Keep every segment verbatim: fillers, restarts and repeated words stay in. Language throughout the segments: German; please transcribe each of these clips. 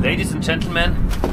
Ladies and Gentlemen,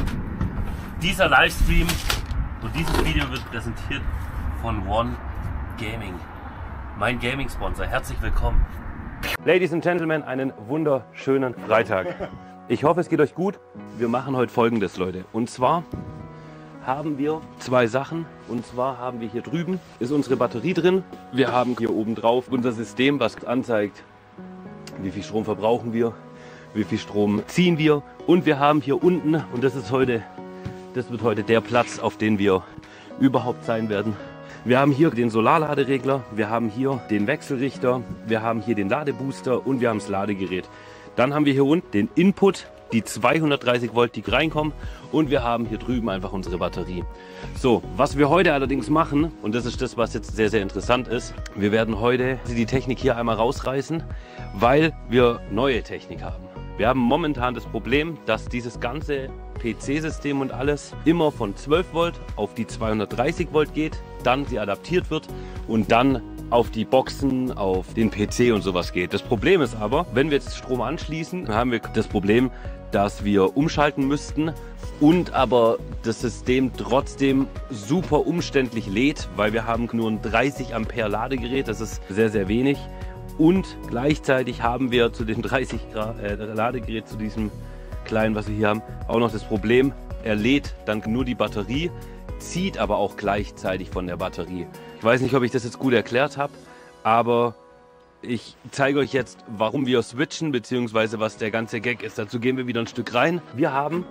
dieser Livestream und dieses Video wird präsentiert von One Gaming, mein Gaming-Sponsor. Herzlich willkommen. Ladies and Gentlemen, einen wunderschönen Freitag. Ich hoffe, es geht euch gut. Wir machen heute Folgendes, Leute. Und zwar haben wir zwei Sachen. Und zwar haben wir hier drüben, ist unsere Batterie drin. Wir haben hier oben drauf unser System, was anzeigt, wie viel Strom verbrauchen wir, wie viel Strom ziehen wir. Und wir haben hier unten, und das ist heute, das wird heute der Platz, auf den wir überhaupt sein werden. Wir haben hier den Solarladeregler, wir haben hier den Wechselrichter, wir haben hier den Ladebooster und wir haben das Ladegerät. Dann haben wir hier unten den Input, die zweihundertdreißig Volt, die reinkommen, und wir haben hier drüben einfach unsere Batterie. So, was wir heute allerdings machen, und das ist das, was jetzt sehr, sehr interessant ist, wir werden heute die Technik hier einmal rausreißen, weil wir neue Technik haben. Wir haben momentan das Problem, dass dieses ganze P C-System und alles immer von zwölf Volt auf die zweihundertdreißig Volt geht, dann sie adaptiert wird und dann auf die Boxen, auf den P C und sowas geht. Das Problem ist aber, wenn wir jetzt Strom anschließen, dann haben wir das Problem, dass wir umschalten müssten und aber das System trotzdem super umständlich lädt, weil wir haben nur ein dreißig Ampere Ladegerät, das ist sehr, sehr wenig. Und gleichzeitig haben wir zu dem dreißig Grad äh, Ladegerät, zu diesem kleinen, was wir hier haben, auch noch das Problem, er lädt dann nur die Batterie, zieht aber auch gleichzeitig von der Batterie. Ich weiß nicht, ob ich das jetzt gut erklärt habe, aber ich zeige euch jetzt, warum wir switchen, beziehungsweise was der ganze Gag ist. Dazu gehen wir wieder ein Stück rein. Wir haben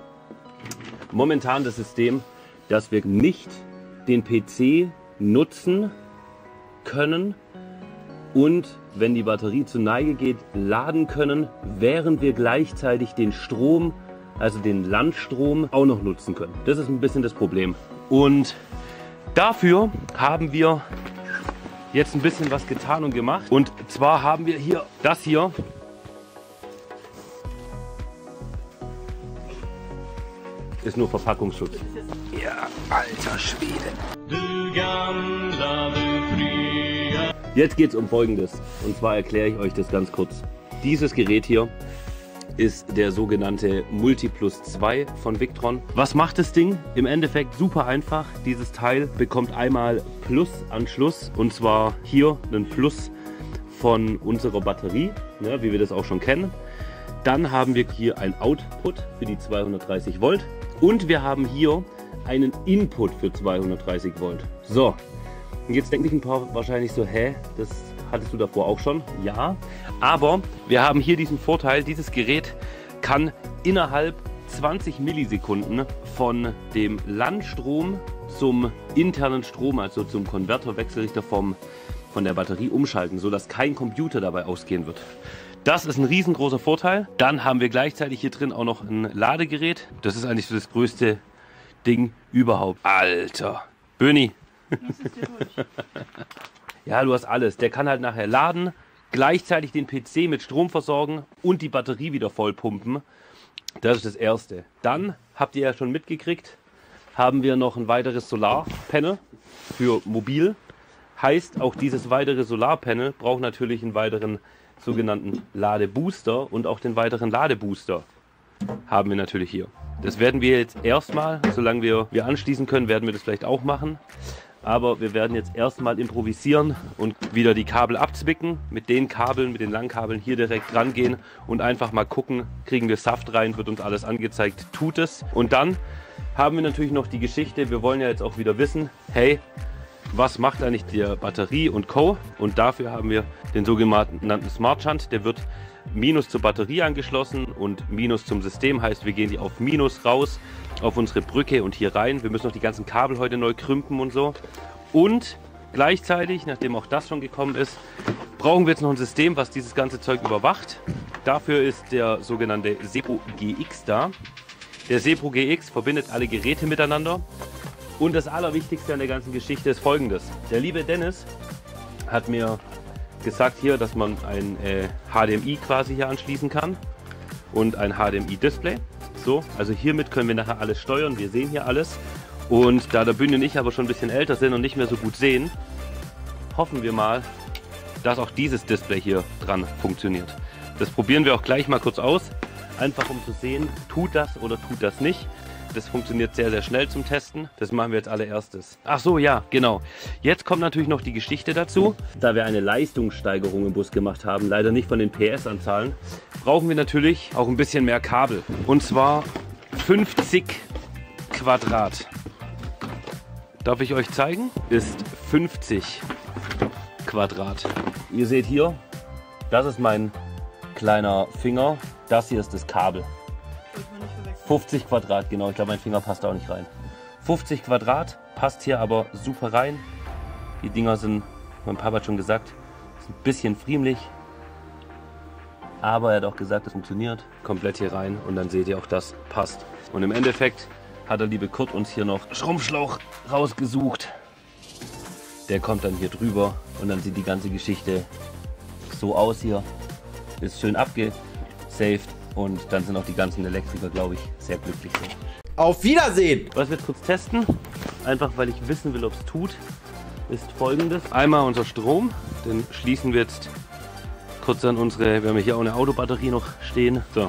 momentan das System, dass wir nicht den P C nutzen können und, wenn die Batterie zur Neige geht, laden können, während wir gleichzeitig den Strom, also den Landstrom, auch noch nutzen können. Das ist ein bisschen das Problem. Und dafür haben wir jetzt ein bisschen was getan und gemacht. Und zwar haben wir hier das hier. Ist nur Verpackungsschutz. Ja, alter Schwede. Jetzt geht es um Folgendes. Und zwar erkläre ich euch das ganz kurz. Dieses Gerät hier ist der sogenannte Multiplus zwei von Victron. Was macht das Ding? Im Endeffekt super einfach. Dieses Teil bekommt einmal Plus-Anschluss, und zwar hier einen Plus von unserer Batterie, ja, wie wir das auch schon kennen. Dann haben wir hier ein Output für die zweihundertdreißig Volt und wir haben hier einen Input für zweihundertdreißig Volt. So, und jetzt denken sich ein paar wahrscheinlich so, hä, das hattest du davor auch schon? Ja, aber wir haben hier diesen Vorteil, dieses Gerät kann innerhalb zwanzig Millisekunden von dem Landstrom zum internen Strom, also zum Konverterwechselrichter vom, von der Batterie umschalten, sodass kein Computer dabei ausgehen wird. Das ist ein riesengroßer Vorteil. Dann haben wir gleichzeitig hier drin auch noch ein Ladegerät. Das ist eigentlich so das größte Ding überhaupt. Alter, Böni. Ja, du hast alles. Der kann halt nachher laden, gleichzeitig den P C mit Strom versorgen und die Batterie wieder voll pumpen. Das ist das Erste. Dann, habt ihr ja schon mitgekriegt, haben wir noch ein weiteres Solarpanel für mobil. Heißt, auch dieses weitere Solarpanel braucht natürlich einen weiteren sogenannten Ladebooster, und auch den weiteren Ladebooster haben wir natürlich hier. Das werden wir jetzt erstmal, solange wir, wir anschließen können, werden wir das vielleicht auch machen. Aber wir werden jetzt erstmal improvisieren und wieder die Kabel abzwicken, mit den Kabeln, mit den langen Kabeln hier direkt rangehen und einfach mal gucken, kriegen wir Saft rein, wird uns alles angezeigt, tut es. Und dann haben wir natürlich noch die Geschichte, wir wollen ja jetzt auch wieder wissen, hey, was macht eigentlich die Batterie und Co. Und dafür haben wir den sogenannten Smart Shunt, der wird Minus zur Batterie angeschlossen und Minus zum System, heißt wir gehen die auf Minus raus, auf unsere Brücke und hier rein. Wir müssen noch die ganzen Kabel heute neu krümpen und so. Und gleichzeitig, nachdem auch das schon gekommen ist, brauchen wir jetzt noch ein System, was dieses ganze Zeug überwacht. Dafür ist der sogenannte Sepro G X da. Der Sepro G X verbindet alle Geräte miteinander. Und das Allerwichtigste an der ganzen Geschichte ist Folgendes. Der liebe Dennis hat mir gesagt hier, dass man ein äh, H D M I quasi hier anschließen kann und ein H D M I-Display. So, also hiermit können wir nachher alles steuern. Wir sehen hier alles. Und da der Bühne und ich aber schon ein bisschen älter sind und nicht mehr so gut sehen, hoffen wir mal, dass auch dieses Display hier dran funktioniert. Das probieren wir auch gleich mal kurz aus. einfach um zu sehen, tut das oder tut das nicht. Das funktioniert sehr, sehr schnell zum Testen. Das machen wir jetzt allererstes. Ach so, ja, genau. Jetzt kommt natürlich noch die Geschichte dazu. Da wir eine Leistungssteigerung im Bus gemacht haben, leider nicht von den P S-Anzahlen, brauchen wir natürlich auch ein bisschen mehr Kabel. Und zwar fünfzig Quadrat. Darf ich euch zeigen? Ist fünfzig Quadrat. Ihr seht hier, das ist mein kleiner Finger. Das hier ist das Kabel. fünfzig Quadrat, genau. Ich glaube, mein Finger passt auch nicht rein. fünfzig Quadrat passt hier aber super rein. Die Dinger sind, mein Papa hat schon gesagt, ist ein bisschen friemlich. Aber er hat auch gesagt, das funktioniert. Komplett hier rein und dann seht ihr auch, das passt. Und im Endeffekt hat der liebe Kurt uns hier noch Schrumpfschlauch rausgesucht. Der kommt dann hier drüber und dann sieht die ganze Geschichte so aus hier. Ist schön abgesaved. Und dann sind auch die ganzen Elektriker, glaube ich, sehr glücklich. Auf Wiedersehen! Was wir jetzt kurz testen, einfach weil ich wissen will, ob es tut, ist folgendes. Einmal unser Strom, den schließen wir jetzt kurz an unsere, wir haben hier auch eine Autobatterie noch stehen. So.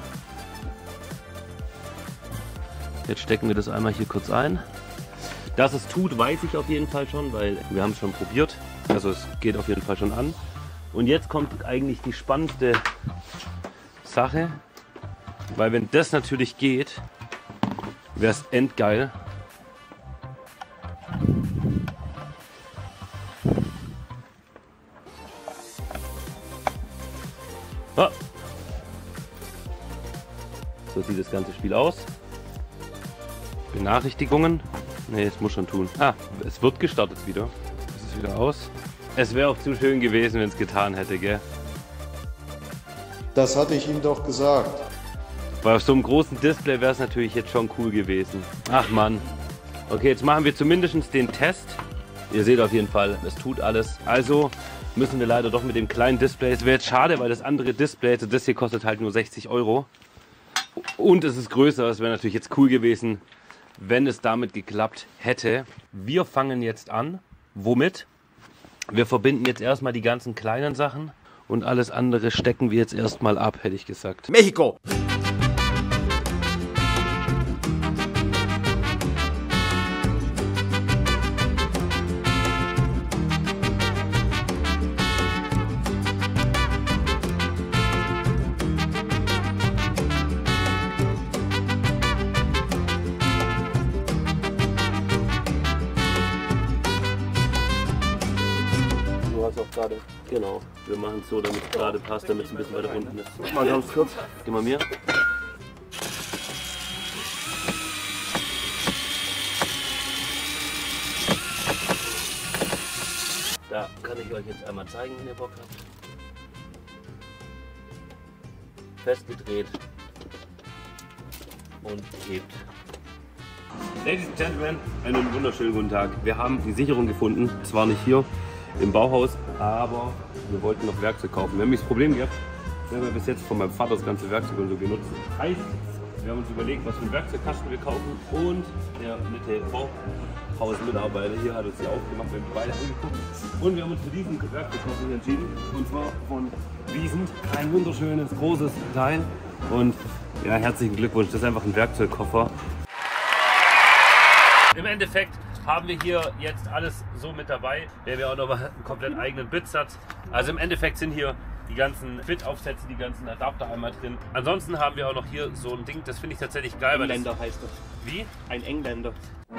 Jetzt stecken wir das einmal hier kurz ein. Dass es tut, weiß ich auf jeden Fall schon, weil wir haben es schon probiert. Also es geht auf jeden Fall schon an. Und jetzt kommt eigentlich die spannendste Sache. Weil wenn das natürlich geht, wäre es endgeil. Ah. So sieht das ganze Spiel aus. Benachrichtigungen. Ne, es muss schon tun. Ah, es wird gestartet wieder. Es ist wieder aus. Es wäre auch zu schön gewesen, wenn es getan hätte, gell? Das hatte ich ihm doch gesagt. Weil auf so einem großen Display wäre es natürlich jetzt schon cool gewesen. Ach Mann. Okay, jetzt machen wir zumindest den Test. Ihr seht auf jeden Fall, es tut alles. Also müssen wir leider doch mit dem kleinen Display. Es wäre jetzt schade, weil das andere Display, also das hier kostet halt nur sechzig Euro. Und es ist größer. Es wäre natürlich jetzt cool gewesen, wenn es damit geklappt hätte. Wir fangen jetzt an. Womit? Wir verbinden jetzt erstmal die ganzen kleinen Sachen. Und alles andere stecken wir jetzt erstmal ab, hätte ich gesagt. Mexiko! Auch gerade. Genau. Wir machen es so, damit es gerade passt, damit es ein bisschen weiter unten ist. Mal ganz kurz. Gib mal mir. Da kann ich euch jetzt einmal zeigen, wenn ihr Bock habt. Festgedreht und hebt. Ladies and Gentlemen, einen wunderschönen guten Tag. Wir haben die Sicherung gefunden, zwar nicht hier im Bauhaus, aber wir wollten noch Werkzeug kaufen. Wir haben nämlich das Problem gehabt, wir haben ja bis jetzt von meinem Vater das ganze Werkzeug und so genutzt. Heißt, wir haben uns überlegt, was für einen Werkzeugkasten wir kaufen, und der nette Bauhausmitarbeiter hier hat uns hier aufgemacht, wir haben beide angeguckt und wir haben uns für diesen Werkzeugkasten hier entschieden, und zwar von Wiesent. Ein wunderschönes, großes Teil, und ja, herzlichen Glückwunsch, das ist einfach ein Werkzeugkoffer. Im Endeffekt haben wir hier jetzt alles so mit dabei. Wir haben ja auch noch einen komplett eigenen Bitsatz. Also im Endeffekt sind hier die ganzen Bit-Aufsätze, die ganzen Adapter einmal drin. Ansonsten haben wir auch noch hier so ein Ding, das finde ich tatsächlich geil. Engländer weil das, heißt das. Wie? Ein Engländer.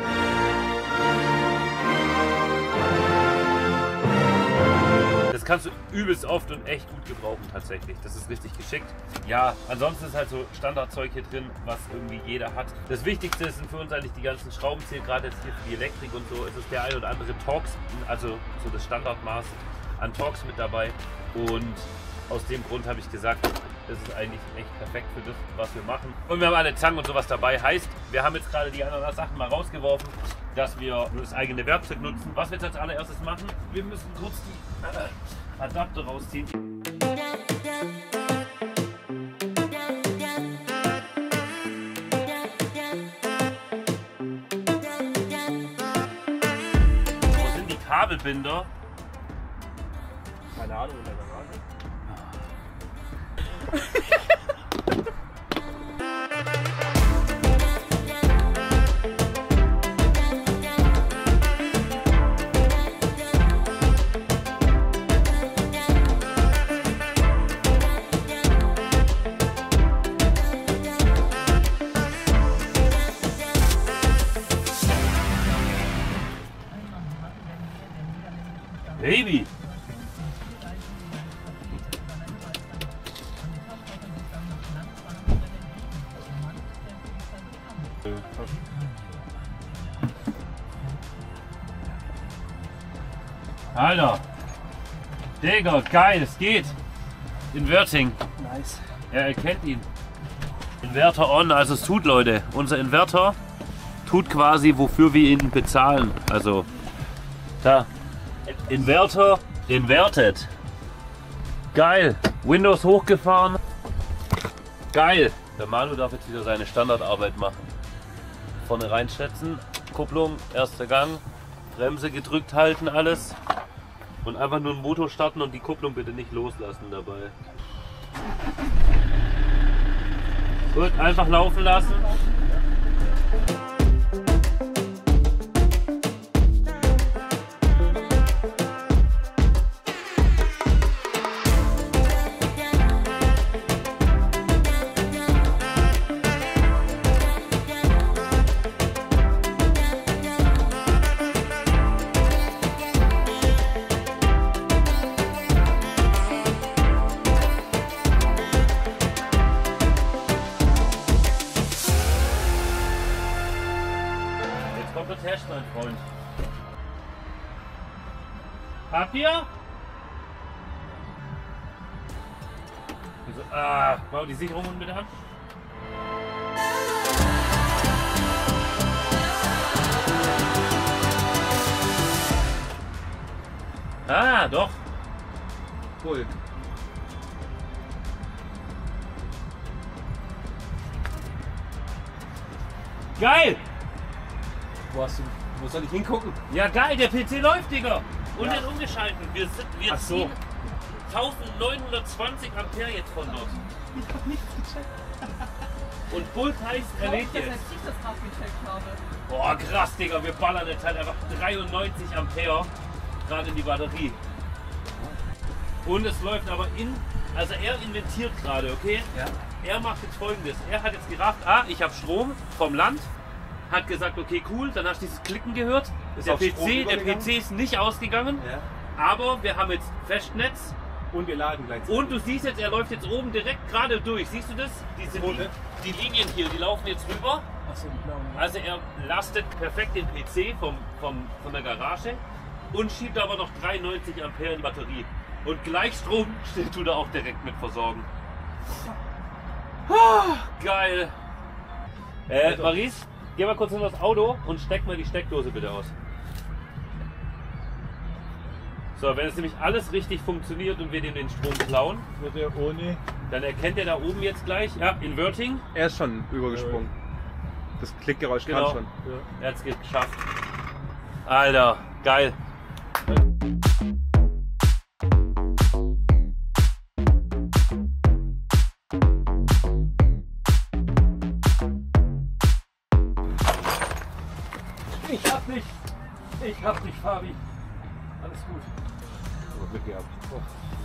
Das kannst du übelst oft und echt gut gebrauchen tatsächlich. Das ist richtig geschickt. Ja, ansonsten ist halt so Standardzeug hier drin, was irgendwie jeder hat. Das Wichtigste sind für uns eigentlich die ganzen Schraubenzieher, gerade jetzt hier für die Elektrik und so. Es ist der ein oder andere Torx, also so das Standardmaß an Torx mit dabei. Und aus dem Grund habe ich gesagt, das ist eigentlich echt perfekt für das, was wir machen. Und wir haben alle Zangen und sowas dabei. Heißt, wir haben jetzt gerade die anderen Sachen mal rausgeworfen, dass wir das eigene Werkzeug nutzen. Was wir jetzt als allererstes machen, wir müssen kurz die Adapter rausziehen. Wo sind die Kabelbinder? Keine Ahnung, in der Garage. Alter. Digga, geil, es geht. Inverting. Nice. Er erkennt ihn. Inverter on, also es tut, Leute. Unser Inverter tut quasi, wofür wir ihn bezahlen. Also, da. Inverter inverted. Geil. Windows hochgefahren. Geil. Der Manu darf jetzt wieder seine Standardarbeit machen. Vorne reinschätzen. Kupplung, erster Gang. Bremse gedrückt halten, alles. Und einfach nur den Motor starten und die Kupplung bitte nicht loslassen dabei. Gut, einfach laufen lassen. Test, mein Freund. Papier? Also, ah, bau die Sicherungen bitte an. Ah, doch. Cool. Geil! Wo, hast du, wo soll ich hingucken? Ja geil, der P C läuft, Digga. Und ja. Dann umgeschalten. Wir, sind, wir Ach so. ziehen neunzehnhundertzwanzig Ampere jetzt von dort. Ich hab nichts gecheckt. Und Bulk heißt, er lädt jetzt. Dass ich das gerade gecheckt habe. Boah, krass, Digga. Wir ballern jetzt halt einfach dreiundneunzig Ampere gerade in die Batterie. Und es läuft aber in, also er inventiert gerade, okay? Ja. Er macht jetzt Folgendes. Er hat jetzt gerafft, ah, ich habe Strom vom Land. Hat gesagt, okay, cool, dann hast du dieses Klicken gehört. Ist Der auf P Strom C, der übergegangen? P C ist nicht ausgegangen, Ja. aber wir haben jetzt Festnetz. Und wir laden gleichzeitig. Und du siehst jetzt, er läuft jetzt oben direkt gerade durch. Siehst du das? Diese Wo Li denn? die Linien hier, die laufen jetzt rüber. Achso, die blauen. Also er lastet perfekt den P C vom, vom, von der Garage und schiebt aber noch dreiundneunzig Ampere in die Batterie. Und Gleichstrom tut er auch direkt mit versorgen. Ah, geil. Äh, Maries, geh mal kurz in das Auto und steck mal die Steckdose bitte aus. So, wenn es nämlich alles richtig funktioniert und wir dem den Strom klauen, Wird er ohne. dann erkennt er da oben jetzt gleich, ja, Inverting. Er ist schon übergesprungen. Das Klickgeräusch Genau. kam schon. Er hat es geschafft. Alter, geil. Ich hab dich. Ich hab dich, Fabi. Alles gut. Aber Glück gehabt. Oh.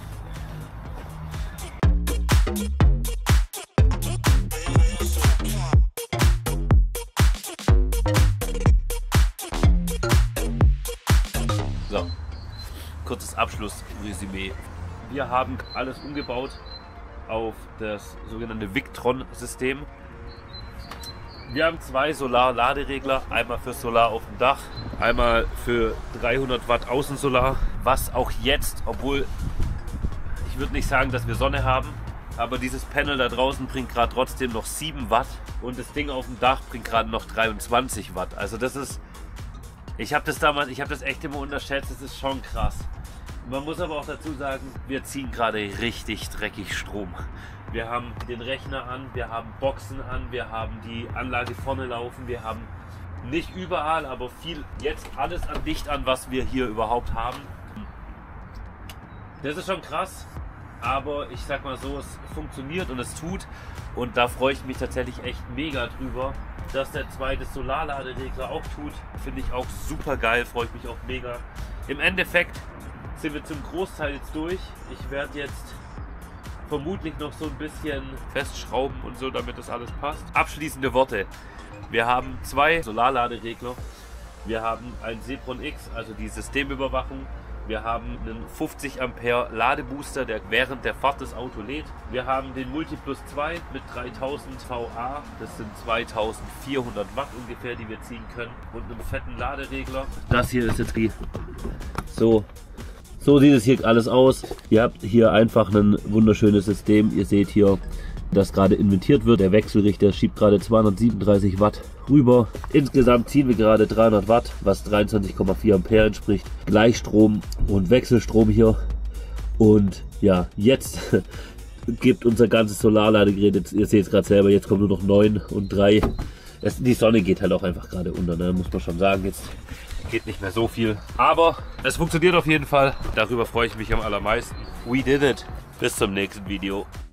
So, kurzes Abschlussresümee. Wir haben alles umgebaut auf das sogenannte Victron-System. Wir haben zwei Solar-Laderegler, einmal für Solar auf dem Dach, einmal für dreihundert Watt Außensolar, was auch jetzt, obwohl ich würde nicht sagen, dass wir Sonne haben, aber dieses Panel da draußen bringt gerade trotzdem noch sieben Watt und das Ding auf dem Dach bringt gerade noch dreiundzwanzig Watt. Also das ist, ich habe das damals, ich habe das echt immer unterschätzt, das ist schon krass. Man muss aber auch dazu sagen, wir ziehen gerade richtig dreckig Strom. Wir haben den Rechner an, wir haben Boxen an, wir haben die Anlage vorne laufen, wir haben nicht überall, aber viel, jetzt alles an Licht an, was wir hier überhaupt haben. Das ist schon krass, aber ich sag mal so, es funktioniert und es tut und da freue ich mich tatsächlich echt mega drüber, dass der zweite Solarladeregler auch tut. Finde ich auch super geil, freue ich mich auch mega. Im Endeffekt sind wir zum Großteil jetzt durch. Ich werde jetzt vermutlich noch so ein bisschen festschrauben und so, damit das alles passt. Abschließende Worte. Wir haben zwei Solarladeregler. Wir haben ein Sepron X, also die Systemüberwachung. Wir haben einen fünfzig Ampere Ladebooster, der während der Fahrt das Auto lädt. Wir haben den Multiplus zwei mit dreitausend V A, das sind zweitausendvierhundert Watt ungefähr, die wir ziehen können. Und einen fetten Laderegler. Das hier ist jetzt die, so, so sieht es hier alles aus. Ihr habt hier einfach ein wunderschönes System. Ihr seht hier, dass gerade invertiert wird. Der Wechselrichter schiebt gerade zweihundertsiebenunddreißig Watt rüber. Insgesamt ziehen wir gerade dreihundert Watt, was dreiundzwanzig Komma vier Ampere entspricht. Gleichstrom und Wechselstrom hier. Und ja, jetzt gibt unser ganzes Solarladegerät, jetzt, ihr seht es gerade selber, jetzt kommen nur noch neun und drei. Es, die Sonne geht halt auch einfach gerade unter, ne? Muss man schon sagen. Jetzt geht nicht mehr so viel. Aber es funktioniert auf jeden Fall. Darüber freue ich mich am allermeisten. We did it. Bis zum nächsten Video.